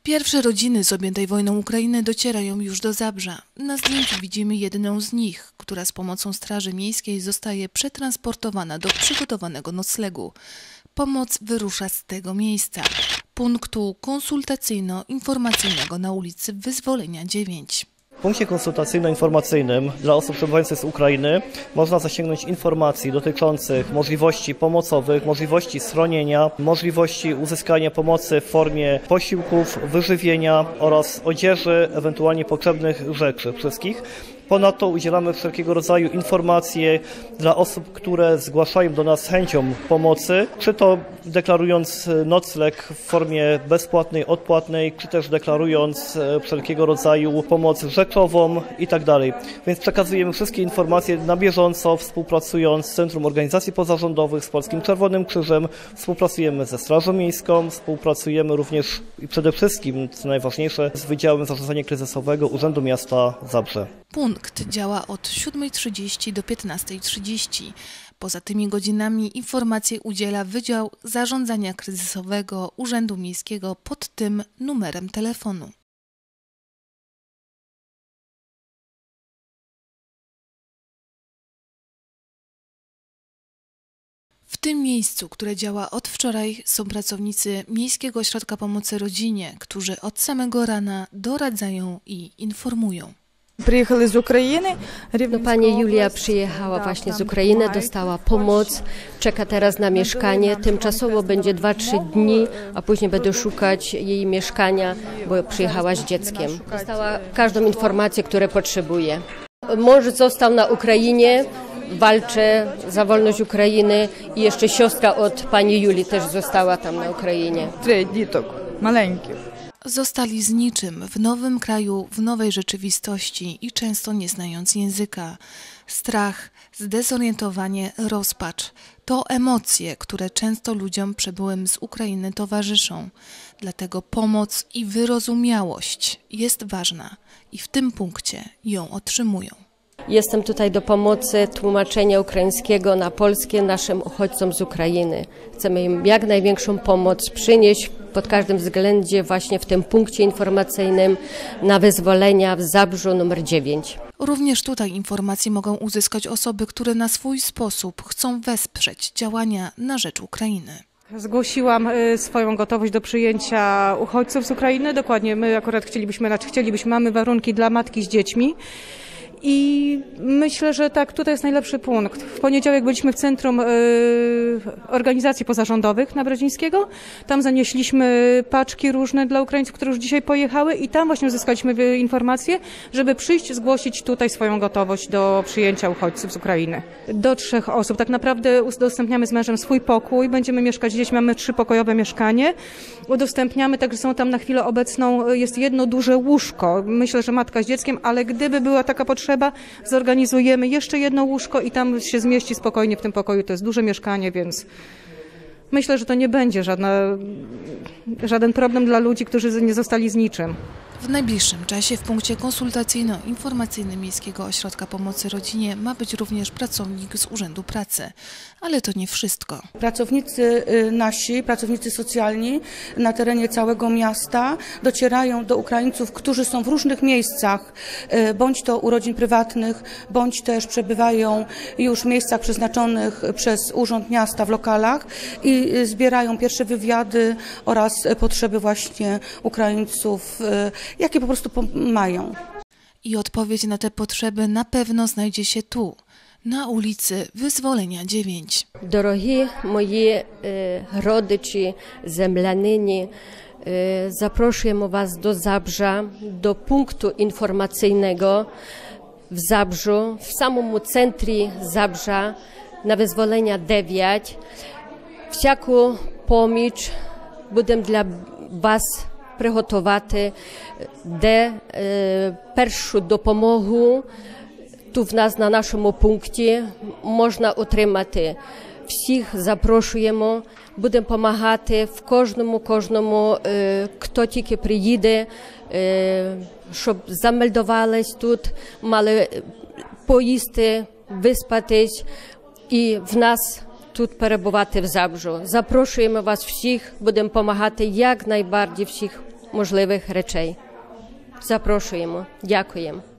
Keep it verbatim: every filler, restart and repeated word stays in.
Pierwsze rodziny z objętej wojną Ukrainy docierają już do Zabrza. Na zdjęciu widzimy jedną z nich, która z pomocą Straży Miejskiej zostaje przetransportowana do przygotowanego noclegu. Pomoc wyrusza z tego miejsca, punktu konsultacyjno-informacyjnego na ulicy Wyzwolenia dziewięć. W punkcie konsultacyjno-informacyjnym dla osób przebywających z Ukrainy można zasięgnąć informacji dotyczących możliwości pomocowych, możliwości schronienia, możliwości uzyskania pomocy w formie posiłków, wyżywienia oraz odzieży, ewentualnie potrzebnych rzeczy wszystkich. Ponadto udzielamy wszelkiego rodzaju informacje dla osób, które zgłaszają do nas chęcią pomocy, czy to deklarując nocleg w formie bezpłatnej, odpłatnej, czy też deklarując wszelkiego rodzaju pomoc rzeczową i tak dalej. Więc przekazujemy wszystkie informacje na bieżąco, współpracując z Centrum Organizacji Pozarządowych, z Polskim Czerwonym Krzyżem, współpracujemy ze Strażą Miejską, współpracujemy również i przede wszystkim, co najważniejsze, z Wydziałem Zarządzania Kryzysowego Urzędu Miasta Zabrze. Punkt działa od siódmej trzydzieści do piętnastej trzydzieści. Poza tymi godzinami informacje udziela Wydział Zarządzania Kryzysowego Urzędu Miejskiego pod tym numerem telefonu. W tym miejscu, które działa od wczoraj, są pracownicy Miejskiego Ośrodka Pomocy Rodzinie, którzy od samego rana doradzają i informują. Przyjechali z Ukrainy. No, pani Julia przyjechała właśnie z Ukrainy, dostała pomoc, czeka teraz na mieszkanie. Tymczasowo będzie dwa trzy dni, a później będę szukać jej mieszkania, bo przyjechała z dzieckiem. Dostała każdą informację, którą potrzebuje. Mąż został na Ukrainie, walczy za wolność Ukrainy i jeszcze siostra od pani Julii też została tam na Ukrainie. Trzech dzieciok, maleńkich. Zostali z niczym, w nowym kraju, w nowej rzeczywistości i często nie znając języka. Strach, zdezorientowanie, rozpacz to emocje, które często ludziom przybyłym z Ukrainy towarzyszą. Dlatego pomoc i wyrozumiałość jest ważna i w tym punkcie ją otrzymują. Jestem tutaj do pomocy tłumaczenia ukraińskiego na polskie naszym uchodźcom z Ukrainy. Chcemy im jak największą pomoc przynieść pod każdym względzie właśnie w tym punkcie informacyjnym na Wyzwolenia w Zabrzu numer dziewięć. Również tutaj informacje mogą uzyskać osoby, które na swój sposób chcą wesprzeć działania na rzecz Ukrainy. Zgłosiłam swoją gotowość do przyjęcia uchodźców z Ukrainy. Dokładnie my akurat chcielibyśmy, znaczy chcielibyśmy, mamy warunki dla matki z dziećmi. I myślę, że tak, tutaj jest najlepszy punkt. W poniedziałek byliśmy w Centrum y, Organizacji Pozarządowych Nabradzińskiego. Tam zanieśliśmy paczki różne dla Ukraińców, które już dzisiaj pojechały i tam właśnie uzyskaliśmy informację, żeby przyjść, zgłosić tutaj swoją gotowość do przyjęcia uchodźców z Ukrainy. Do trzech osób. Tak naprawdę udostępniamy z mężem swój pokój. Będziemy mieszkać gdzieś, mamy trzypokojowe mieszkanie. Udostępniamy, także są tam na chwilę obecną, jest jedno duże łóżko. Myślę, że matka z dzieckiem, ale gdyby była taka potrzeba, zorganizujemy jeszcze jedno łóżko i tam się zmieści spokojnie w tym pokoju. To jest duże mieszkanie, więc myślę, że to nie będzie żadna, żaden problem dla ludzi, którzy nie zostali z niczym. W najbliższym czasie w punkcie konsultacyjno-informacyjnym Miejskiego Ośrodka Pomocy Rodzinie ma być również pracownik z Urzędu Pracy. Ale to nie wszystko. Pracownicy nasi, pracownicy socjalni na terenie całego miasta docierają do Ukraińców, którzy są w różnych miejscach, bądź to u rodzin prywatnych, bądź też przebywają już w miejscach przeznaczonych przez Urząd Miasta w lokalach i zbierają pierwsze wywiady oraz potrzeby właśnie Ukraińców, jakie po prostu mają. I odpowiedź na te potrzeby na pewno znajdzie się tu, na ulicy Wyzwolenia dziewięć. Drogi moi e, rodzice, zemlanyni, e, zapraszamy Was do Zabrza, do punktu informacyjnego w Zabrzu, w samym centrum Zabrza, na Wyzwolenia dziewięć. Всяку поміч будемо для вас приготувати, де е, першу допомогу тут в нас на нашому пункті можна отримати. Всіх запрошуємо, будемо допомагати в кожному, кожному, е, хто тільки приїде, е, щоб замельдувались тут, мали поїсти, виспатись і в нас тут перебувати в Забжу. Запрошуємо вас всіх, будемо допомагати як найбільше всіх можливих речей. Запрошуємо. Дякуємо.